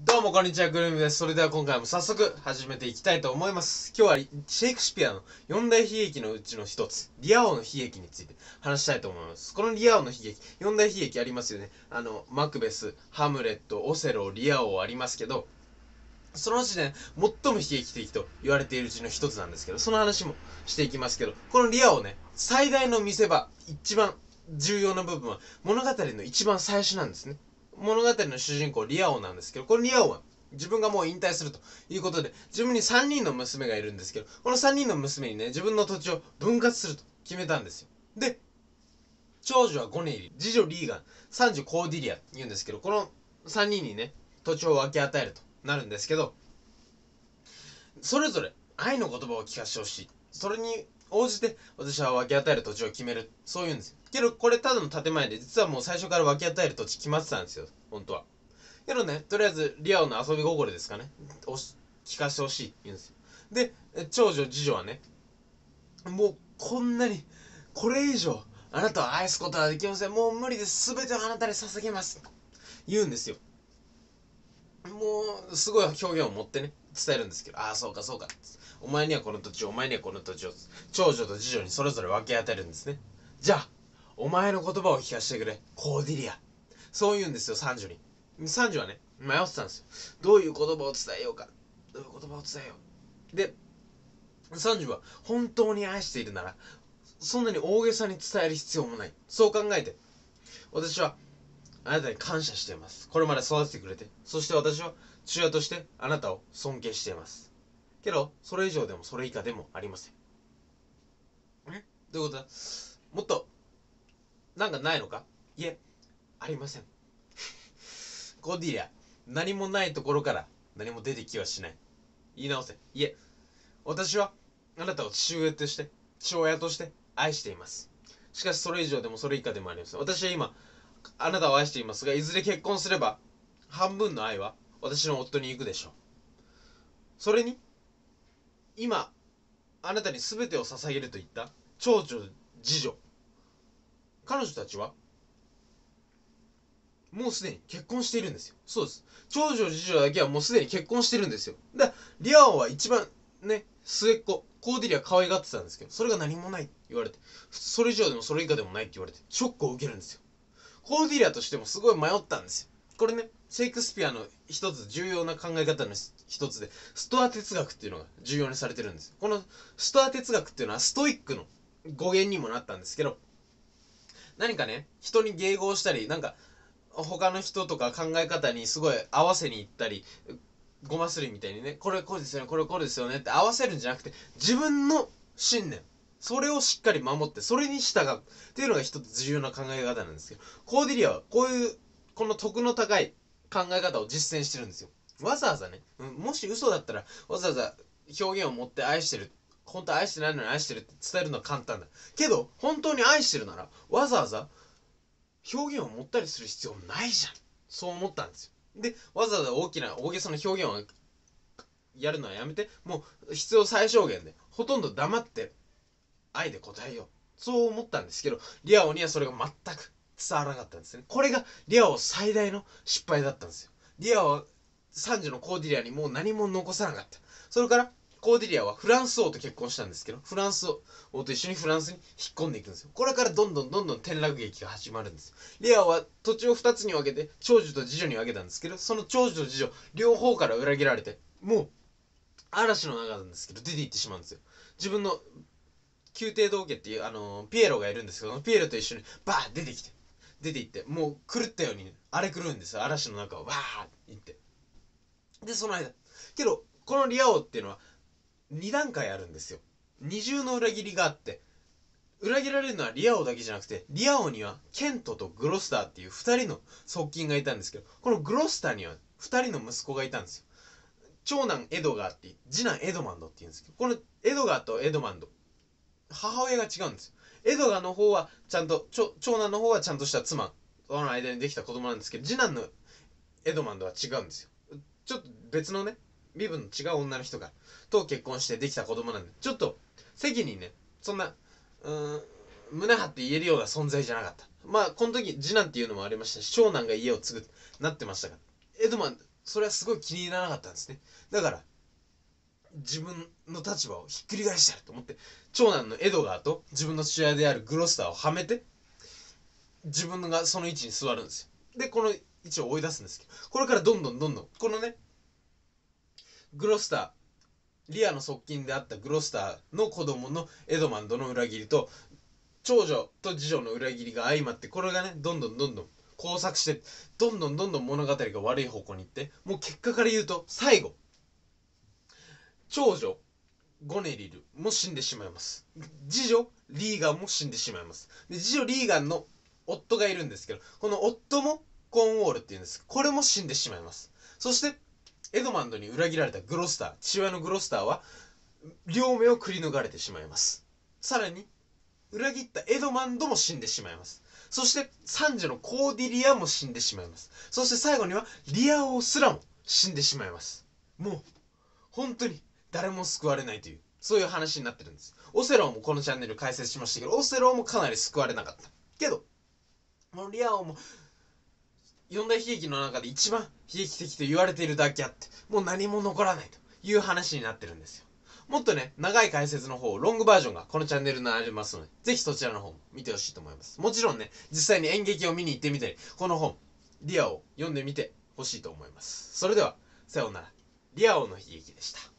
どうもこんにちは、グルームです。それでは今回も早速始めていきたいと思います。今日はシェイクスピアの四大悲劇のうちの一つ、リア王の悲劇について話したいと思います。このリア王の悲劇、四大悲劇ありますよね。マクベス、ハムレット、オセロ、リア王ありますけど、そのうちね、最も悲劇的と言われているうちの一つなんですけど、その話もしていきますけど、このリア王ね、最大の見せ場、一番重要な部分は物語の一番最初なんですね。物語の主人公リア王なんですけど、このリア王は自分がもう引退するということで、自分に3人の娘がいるんですけど、この3人の娘にね、自分の土地を分割すると決めたんですよ。で、長女はゴネイリ、次女リーガン、三女コーディリアって言うんですけど、この3人にね、土地を分け与えるとなるんですけど、それぞれ愛の言葉を聞かせてほしい。それに応じて私は分け与える土地を決める。そういうんですよ。けどこれただの建前で、実はもう最初から分け与える土地決まってたんですよ。本当は。けどね、とりあえずリアオの遊び心ですかね。聞かせてほしいって言うんですよ。で、長女、次女はね、もうこんなに、これ以上、あなたを愛すことはできません。もう無理です。全てをあなたに捧げます。言うんですよ。もう、すごい表現を持ってね、伝えるんですけど、ああ、そうかそうか。お前にはこの土地を、お前にはこの土地を、長女と次女にそれぞれ分け与えるんですね。じゃあ、お前の言葉を聞かせてくれ、コーディリア。そう言うんですよ、三女に。三女はね、迷ってたんですよ。どういう言葉を伝えようか。どういう言葉を伝えよう。で、三女は本当に愛しているなら、そんなに大げさに伝える必要もない。そう考えて、私はあなたに感謝しています。これまで育ててくれて。そして私は父親としてあなたを尊敬しています。けど、それ以上でもそれ以下でもありません。どういうことだ。もっと、なんかないのか。いえ、ありません。コディア、何もないところから何も出てきはしない。言い直せ。いえ、私はあなたを父親として愛しています。しかしそれ以上でもそれ以下でもありません。私は今、あなたを愛していますが、いずれ結婚すれば、半分の愛は私の夫に行くでしょう。それに、今、あなたに全てを捧げると言った長女、次女。彼女たちは、もうすでに結婚しているんですよ。そうです。長女、次女だけはもうすでに結婚してるんですよ。リア王は一番ね、末っ子、コーディリア可愛がってたんですけど、それが何もないって言われて、それ以上でもそれ以下でもないって言われて、ショックを受けるんですよ。コーディリアとしてもすごい迷ったんですよ。これね、シェイクスピアの一つ重要な考え方の一つで、ストア哲学っていうのが重要にされてるんですよ。このストア哲学っていうのはストイックの語源にもなったんですけど、何かね、人に迎合したり、なんか、他の人とか考え方にすごい合わせに行ったり、ごますりみたいにね、これこうですよね、これこうですよねって合わせるんじゃなくて、自分の信念、それをしっかり守って、それに従うっていうのが一つ重要な考え方なんですけど、コーディリアはこういう、この徳の高い考え方を実践してるんですよ。わざわざね、もし嘘だったら、わざわざ表現を持って愛してる。本当は愛してないのに愛してるって伝えるのは簡単だ。けど、本当に愛してるなら、わざわざ表現を持ったりする必要ないじゃん。そう思ったんですよ。で、わざわざ大げさな表現をやるのはやめて、もう必要最小限で、ほとんど黙って愛で答えよう。そう思ったんですけど、リアオにはそれが全く伝わらなかったんですね。これがリアオ最大の失敗だったんですよ。リアオは三女のコーディリアにもう何も残さなかった。それから、コーディリアはフランス王と結婚したんですけど、フランス王と一緒にフランスに引っ込んでいくんですよ。これからどんどん転落劇が始まるんですよ。リアオは土地を2つに分けて、長女と次女に分けたんですけど、その長女と次女、両方から裏切られて、もう、嵐の中なんですけど、出て行ってしまうんですよ。自分の宮廷道家っていう、ピエロがいるんですけど、ピエロと一緒にバーッ出てきて、出て行って、もう狂ったように、荒れ狂うんですよ。嵐の中をバーッ行って。で、その間。けど、このリア王っていうのは、2段階あるんですよ。二重の裏切りがあって、裏切られるのはリア王だけじゃなくて、リア王にはケントとグロスターっていう2人の側近がいたんですけど、このグロスターには2人の息子がいたんですよ。長男エドガーって次男エドマンドって言うんですけど、このエドガーとエドマンド、母親が違うんですよ。エドガーの方はちゃんと、長男の方はちゃんとした妻との間にできた子供なんですけど、次男のエドマンドは違うんですよ。ちょっと別のね、身分の違う女の人がと結婚してできた子供なんで、ちょっと席にね、そんな胸張って言えるような存在じゃなかった。まあこの時次男っていうのもありましたし、長男が家を継ぐなってましたから、エドマンそれはすごい気に入らなかったんですね。だから自分の立場をひっくり返してやると思って、長男のエドガーと自分の父親であるグロスターをはめて、自分がその位置に座るんですよ。でこの位置を追い出すんですけど、これからどんどんこのね、グロスター、リアの側近であったグロスターの子供のエドマンドの裏切りと、長女と次女の裏切りが相まって、これがねどんどん交錯して、どんどん物語が悪い方向に行って、もう結果から言うと最後、長女ゴネリルも死んでしまいます。次女リーガンも死んでしまいます。で次女リーガンの夫がいるんですけど、この夫もコーンウォールっていうんです。これも死んでしまいます。そしてエドマンドに裏切られたグロスター、父親のグロスターは両目をくり抜かれてしまいます。さらに裏切ったエドマンドも死んでしまいます。そして三女のコーディリアも死んでしまいます。そして最後にはリア王すらも死んでしまいます。もう本当に誰も救われないという、そういう話になってるんです。オセローもこのチャンネル解説しましたけど、オセローもかなり救われなかったけど、このリア王も四大悲劇の中で一番悲劇的と言われているだけあって、もう何も残らないという話になってるんですよ。もっとね、長い解説の方、ロングバージョンがこのチャンネルにありますので、ぜひそちらの方も見てほしいと思います。もちろんね、実際に演劇を見に行ってみたり、この本、リアを読んでみてほしいと思います。それでは、さようなら。リア王の悲劇でした。